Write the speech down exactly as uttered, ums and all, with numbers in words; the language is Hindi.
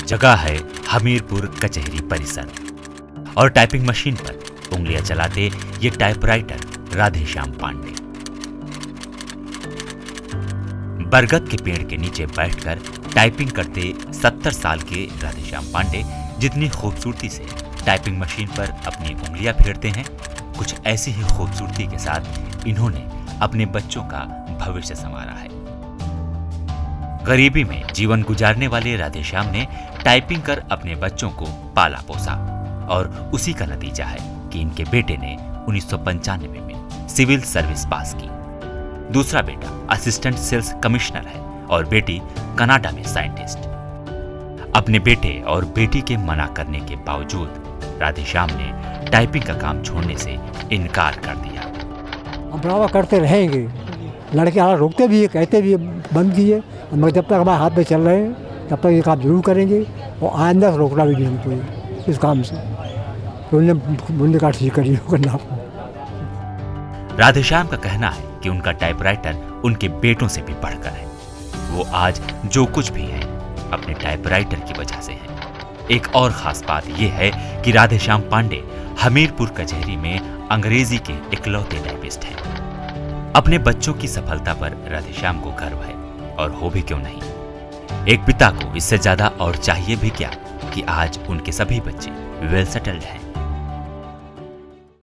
जगह है हमीरपुर कचहरी परिसर और टाइपिंग मशीन पर उंगलियां चलाते ये टाइपराइटर राधेश्याम पांडे। बरगद के पेड़ के नीचे बैठकर टाइपिंग करते सत्तर साल के राधेश्याम पांडे जितनी खूबसूरती से टाइपिंग मशीन पर अपनी उंगलियां फेरते हैं, कुछ ऐसी ही खूबसूरती के साथ इन्होंने अपने बच्चों का भविष्य संवारा है। गरीबी में जीवन गुजारने वाले राधेश्याम ने टाइपिंग कर अपने बच्चों को पाला पोसा और उसी का नतीजा है कि इनके बेटे ने उन्नीस सौ पंचानवे में सिविल सर्विस पास की। दूसरा बेटा असिस्टेंट सेल्स कमिश्नर है और बेटी कनाडा में साइंटिस्ट। अपने बेटे और बेटी के मना करने के बावजूद राधेश्याम ने टाइपिंग का काम छोड़ने से इनकार कर दिया। हम बराबर करते रहेंगे, लड़के हाथ रोकते भी है, कहते भी बंद कीजिए, मगर जब तक हमारे हाथ में चल रहे हैं तब तक ये काम जरूर करेंगे और आइंदा से रोकना भी नहीं हमको इस काम से। तो उन्हें का ठीक करिए करना। राधेश्याम का कहना है कि उनका टाइपराइटर उनके बेटों से भी बढ़कर है। वो आज जो कुछ भी है अपने टाइपराइटर की वजह से है। एक और खास बात यह है कि राधेश्याम पांडे हमीरपुर कचहरी में अंग्रेजी के इकलौते टाइपिस्ट हैं। अपने बच्चों की सफलता पर राधेश्याम को गर्व है और हो भी क्यों नहीं। एक पिता को इससे ज्यादा और चाहिए भी क्या कि आज उनके सभी बच्चे वेल सेटल्ड हैं।